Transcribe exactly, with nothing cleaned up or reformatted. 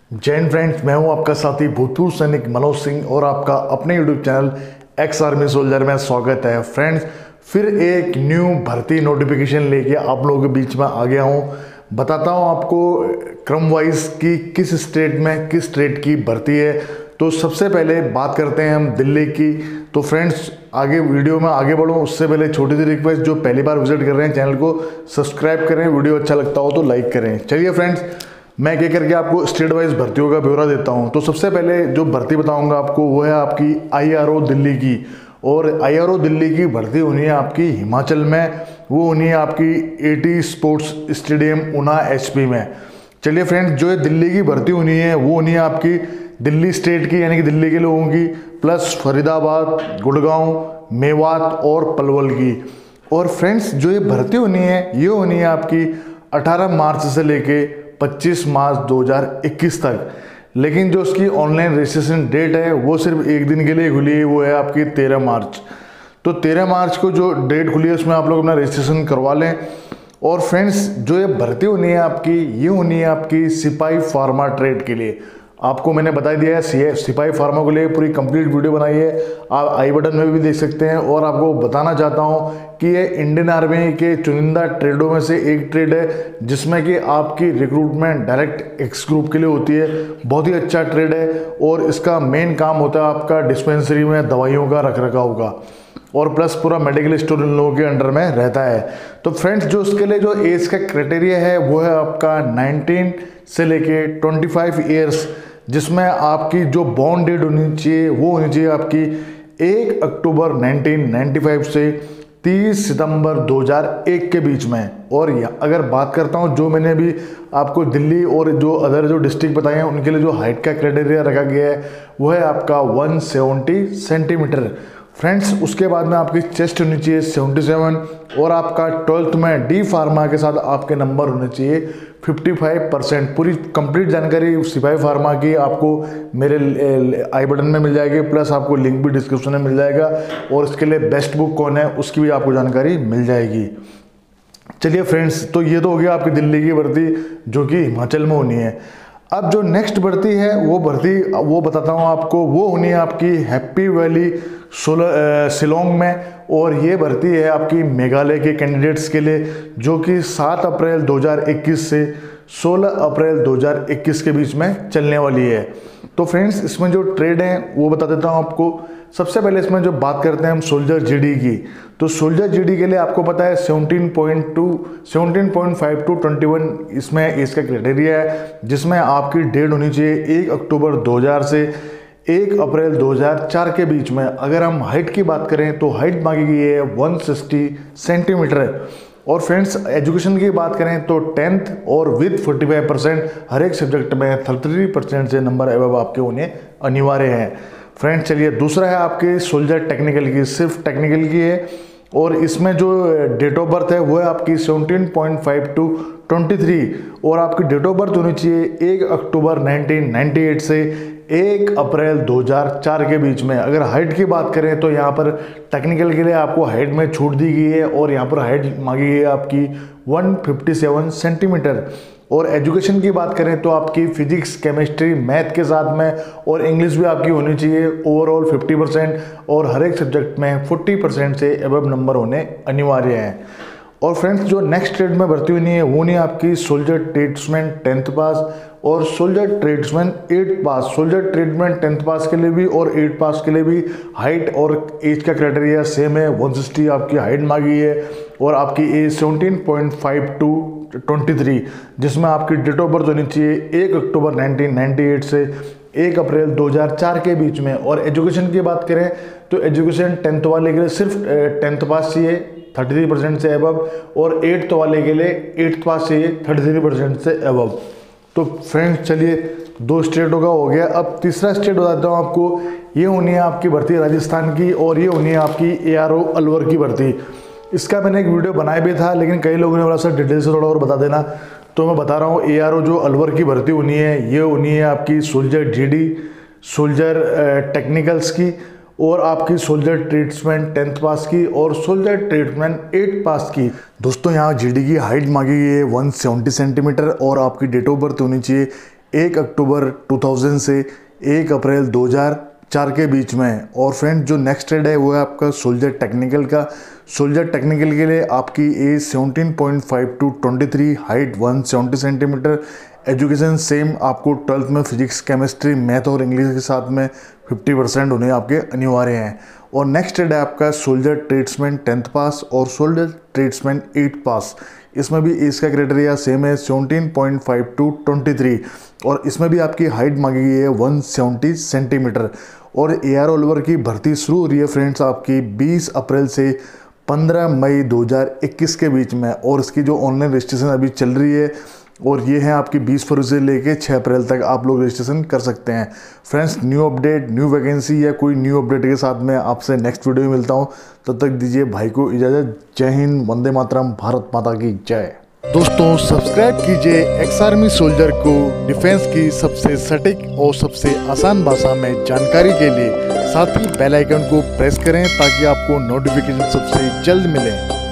Jain friends, मैं हूं आपका साथी भूतपूर्व सैनिक मनोज सिंह और आपका अपने YouTube channel ex army soldier में स्वागत है। फ्रेंड्स, फिर एक न्यू भर्ती नोटिफिकेशन लेके आप लोगों के बीच में आ गया हूं। बताता हूं आपको क्रम वाइज कि किस स्टेट में किस स्टेट की भर्ती है। तो सबसे पहले बात करते हैं हम दिल्ली की। तो फ्रेंड्स, आगे वीडियो में आगे बढ़ूं उससे पहले छोटी सी रिक्वेस्ट, जो पहली बार विजिट कर रहे हैं चैनल को सब्सक्राइब करें, वीडियो अच्छा लगता हो तो लाइक करें। चलिए फ्रेंड्स, मैं क्या करके आपको स्टेट वाइज भर्तियों का ब्यौरा देता हूं। तो सबसे पहले जो भर्ती बताऊंगा आपको वो है आपकी आईआरओ दिल्ली की। और आईआरओ दिल्ली की भर्ती होनी है आपकी हिमाचल में, वो होनी है आपकी AT sports stadium Una HP में। चलिए फ्रेंड्स, जो ये दिल्ली की भर्ती होनी है वो होनी है आपकी दिल्ली स्टेट की, यानी कि दिल्ली के लोगों की, प्लस फरीदाबाद, गुड़गांव, मेवात और पलवल की। और फ्रेंड्स, जो ये भर्ती होनी है ये होनी है आपकी अठारह मार्च से लेके पच्चीस मार्च दो हज़ार इक्कीस तक। लेकिन जो उसकी ऑनलाइन रजिस्ट्रेशन डेट है वो सिर्फ एक दिन के लिए खुली है, वो है आपकी तेरह मार्च। तो तेरह मार्च को जो डेट खुली है उसमें आप लोग अपना रजिस्ट्रेशन करवा लें। और फ्रेंड्स, जो ये भर्ती होनी है आपकी ये होनी है आपकी सिपाही फार्मा ट्रेड के लिए। आपको मैंने बता दिया है सिपाही फार्मा के लिए पूरी कंप्लीट वीडियो बनाई है, आप आई बटन में भी देख सकते हैं। और आपको बताना चाहता हूं कि ये इंडियन आर्मी के चुनिंदा ट्रेडों में से एक ट्रेड है जिसमें कि आपकी रिक्रूटमेंट डायरेक्ट एक्स ग्रुप के लिए होती है। बहुत ही अच्छा ट्रेड है और इसका मेन काम होता है आपका डिस्पेंसरी में दवाइयों का रख रखाव का, और प्लस पूरा मेडिकल स्टोर इन लोगों के अंडर में रहता है। तो फ्रेंड्स, जो उसके लिए जो एज का क्राइटेरिया है वो है आपका नाइनटीन से लेके ट्वेंटी फाइव ईयर्स, जिसमें आपकी जो बॉर्न डेट होनी चाहिए वो होनी चाहिए आपकी एक अक्टूबर नाइनटीन नाइंटी फाइव से तीस सितंबर दो हज़ार एक के बीच में। और अगर बात करता हूं, जो मैंने अभी आपको दिल्ली और जो अदर जो डिस्ट्रिक्ट बताए हैं उनके लिए जो हाइट का क्राइटेरिया रखा गया है वो है आपका एक सौ सत्तर सेंटीमीटर। फ्रेंड्स, उसके बाद में आपकी चेस्ट होनी चाहिए सतहत्तर, और आपका ट्वेल्थ में डी फार्मा के साथ आपके नंबर होने चाहिए पचपन परसेंट। पूरी कंप्लीट जानकारी सिपाही फार्मा की आपको मेरे आई बटन में मिल जाएगी, प्लस आपको लिंक भी डिस्क्रिप्शन में मिल जाएगा। और इसके लिए बेस्ट बुक कौन है उसकी भी आपको जानकारी मिल जाएगी। चलिए फ्रेंड्स, तो ये तो हो गया आपकी दिल्ली की भर्ती जो कि हिमाचल में होनी है। अब जो नेक्स्ट भर्ती है वो भर्ती वो बताता हूँ आपको, वो होनी है आपकी हैप्पी वैली शिलोंग में। और ये भर्ती है आपकी मेघालय के कैंडिडेट्स के लिए, जो कि सात अप्रैल दो हज़ार इक्कीस से सोलह अप्रैल दो हज़ार इक्कीस के बीच में चलने वाली है। तो फ्रेंड्स, इसमें जो ट्रेड हैं वो बता देता हूँ आपको। सबसे पहले इसमें जो बात करते हैं हम सोल्जर जीडी की, तो सोल्जर जीडी के लिए आपको पता है सत्रह पॉइंट दो, सत्रह पॉइंट पाँच टू इक्कीस इसमें इसका क्राइटेरिया है, जिसमें आपकी डेट होनी चाहिए एक अक्टूबर दो हज़ार से एक अप्रैल दो हज़ार चार के बीच में। अगर हम हाइट की बात करें तो हाइट मांगी गई है एक सौ साठ सेंटीमीटर। और फ्रेंड्स, एजुकेशन की बात करें तो टेंथ और विद पैंतालीस परसेंट हर एक सब्जेक्ट में तैंतीस परसेंट से नंबर एवं आपके होने अनिवार्य हैं। फ्रेंड्स, चलिए दूसरा है आपके सोल्जर टेक्निकल की, सिर्फ टेक्निकल की है। और इसमें जो डेट ऑफ बर्थ है वो है आपकी सत्रह पॉइंट पाँच टू तेईस, और आपकी डेट ऑफ बर्थ होनी चाहिए एक अक्टूबर नाइनटीन नाइंटी एट से एक अप्रैल दो हज़ार चार के बीच में। अगर हाइट की बात करें तो यहाँ पर टेक्निकल के लिए आपको हाइट में छूट दी गई है, और यहाँ पर हाइट मांगी गई है आपकी एक सौ सत्तावन सेंटीमीटर। और एजुकेशन की बात करें तो आपकी फिजिक्स, केमिस्ट्री, मैथ के साथ में और इंग्लिश भी आपकी होनी चाहिए ओवरऑल पचास परसेंट, और हर एक सब्जेक्ट में चालीस परसेंट से एबव नंबर होने अनिवार्य हैं। और फ्रेंड्स, जो नेक्स्ट ट्रेड में भर्ती होनी है वो नहीं आपकी सोल्जर ट्रेड्समैन टेंथ पास और soldier tradesman eight pass. Soldier tradesman tenth pass के लिए भी और एट पास के लिए भी हाइट और एज का क्राइटेरिया सेम है, एक सौ साठ आपकी हाइट मांगी है, और आपकी एज सत्रह पॉइंट पाँच टू तेईस, जिसमें आपकी डेट ऑफ बर्थ होनी चाहिए एक अक्टूबर नाइनटीन नाइंटी एट से एक अप्रैल दो हज़ार चार के बीच में। और एजुकेशन की बात करें तो एजुकेशन टेंथ वाले के लिए सिर्फ टेंथ पास चाहिए तैंतीस परसेंट से अबव, और एट्थ वाले के लिए एट्थ पास चाहिए तैंतीस परसेंट से अबव। तो फ्रेंड्स, चलिए दो स्टेटों का हो गया। अब तीसरा स्टेट बताता हूँ आपको, ये होनी है आपकी भर्ती राजस्थान की, और ये होनी है आपकी एआरओ अलवर की भर्ती। इसका मैंने एक वीडियो बनाया भी था, लेकिन कई लोगों ने बोला सर डिटेल से थोड़ा और बता देना, तो मैं बता रहा हूँ। एआरओ जो अलवर की भर्ती होनी है ये होनी है आपकी सोल्जर जीडी, सोल्जर टेक्निकल्स की, और आपकी सोल्जर ट्रेड्समैन टेंथ पास की और सोल्जर ट्रेड्समैन एट पास की। दोस्तों, यहाँ जीडी की हाइट मांगी गई है एक सौ सत्तर सेंटीमीटर, और आपकी डेट ऑफ बर्थ होनी चाहिए एक अक्टूबर दो हज़ार से एक अप्रैल दो हज़ार चार के बीच में है। और फ्रेंड जो नेक्स्ट ट्रेड है वो है आपका सोल्जर टेक्निकल का। सोल्जर टेक्निकल के लिए आपकी age seventeen point five to twenty three, height one seventy centimetre, education same आपको ट्वेल्थ में फिजिक्स, केमिस्ट्री, मैथ और इंग्लिश के साथ में फिफ्टी परसेंट होने आपके अनिवार्य हैं। और नेक्स्ट ट्रेड है आपका सोल्जर ट्रेड्समैन टेंथ पास और सोल्जर ट्रेड्समैन एट पास। इसमें भी एज का क्राइटेरिया सेम है seventeen point five to twenty three, और इसमें भी आपकी हाइट मांगी गई है वन सेवेंटी सेंटीमीटर। और एआर ओलिवर की भर्ती शुरू हो रही है फ्रेंड्स आपकी बीस अप्रैल से पंद्रह मई दो हज़ार इक्कीस के बीच में, और इसकी जो ऑनलाइन रजिस्ट्रेशन अभी चल रही है और ये है आपकी बीस फरवरी से लेके छह अप्रैल तक आप लोग रजिस्ट्रेशन कर सकते हैं। Friends new update, new vacancy या कोई न्यू अपडेट के साथ मैं आपसे नेक्स्ट वीडियो में मिलता हूँ। तब तक दीजिए भाई को इजाज़त। जय हिंद, वंदे मातरम, भारत माता की जय। दोस्तों सब्सक्राइब कीजिए एक्स आर्मी सोल्जर को डिफेंस की सबसे सटीक और सबसे आसान भाषा में जानकारी के लिए। साथ ही बेल आइकन को प्रेस करें ताकि आपको नोटिफिकेशन सबसे जल्द मिले।